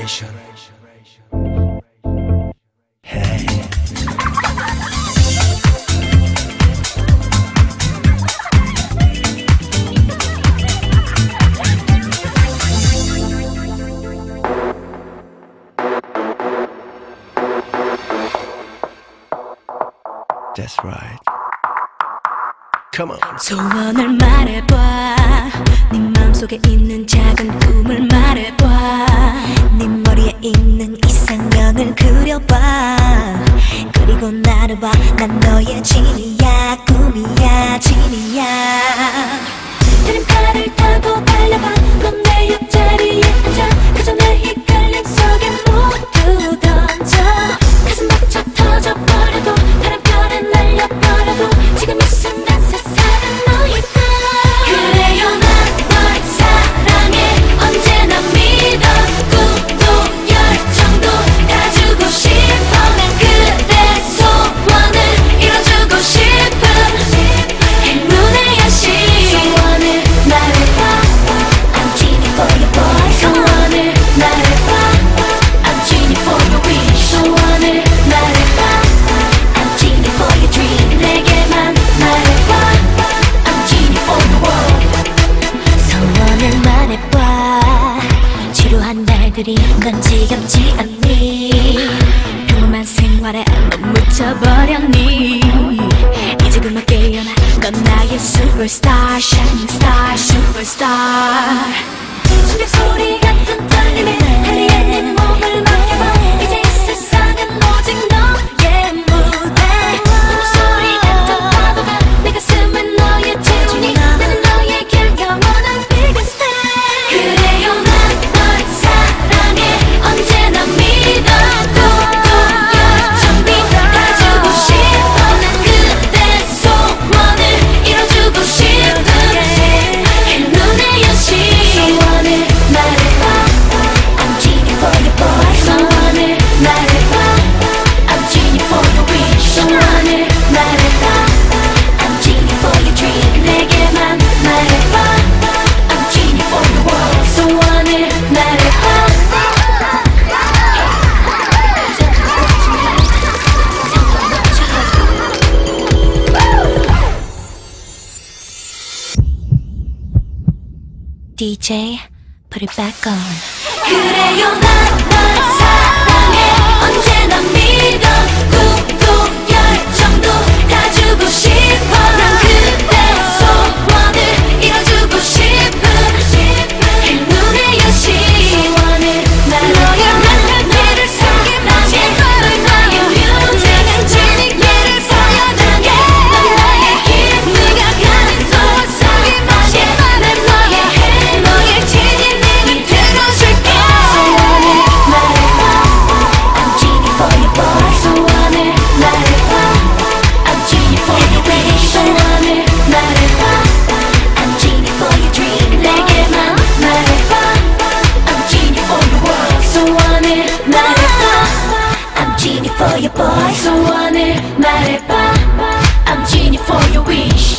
Hey. That's right. Come on. 소원을 말해봐. 네 맘속에 있는 작은 꿈을 말해봐. 네 머리에 있는 이상형을 그려봐. 그리고 나를 봐. 난 너의 지니야. 꿈이야. 지니야. 드림카를 타고 달려봐. 넌 내 옆자리에 앉아. 그저 내 헷갈림 속에 모두 던져. 가슴 벅차 터져버려도 바람결에 날려버려도 지금 이 순간 세상은 너일까. 그래요 난 널 사랑해. 언제나 믿어. 꿈도 열정도 가지고 싶어. 난 그대 소원을 이뤄주고 싶은 행운의 여신. 소원을 말해봐. I'm Genie for your boy. 소원을 말해봐. I'm Genie for your wish. 소원을 말해봐. I'm Genie for your dream. 내게만 말해봐. I'm Genie for your world. 소원을 말해봐. 지루한 날들이 넌 지겹지 않니? 평범한 생활에 넌 묻혀버렸니? 이제 그만 깨어나. 넌 나의 superstar, shining star, superstar. 심장 소리 같은 떨림에 달리에 내 몸을 맡겨봐. 이제 이 세상은 오직 너의 무대. 소리 같은 파도가 내 가슴은 너의 재준이. 나는 너에게 영원한 biggest fan. 그래요 난 널 사랑해. 언제나 믿어. 꿈도 열정도 가지고 싶어. 난 그대 소원을 이뤄주고 싶은 행운의 여신. 소원을 말해봐. I'm Genie for your boy. 소원을 말해봐. I'm Genie for your wish. 소원을 말해봐. I'm Genie for your dream. 내게만 말해봐. I'm Genie for your world. 소원을 말해봐. DJ, put it back on. 그래요 난 널 사랑해. 언제나 믿어. 꿈도 열정도 가지고 싶어. 난 그대 소원을 이뤄주고 싶은 행운의 여신. 소원을 말해봐. 너의 한가지를 숨김없이 널 나의 뮤직. 진리를 보여줄게. 넌 나의 힘. 네가 가는 소원 숨김없이 난 너의 너의 진리를 들어줄게. 소원을 말해봐. I'm Genie for your boy. 소원을 말해봐. I'm Genie for your wish. 소원을 말해봐. I'm Genie for your dream. 내게만 말해봐. I'm Genie for your world. 소원을 말해봐. I'm Genie for your boy. 소원을 말해봐. I'm Genie for your wish.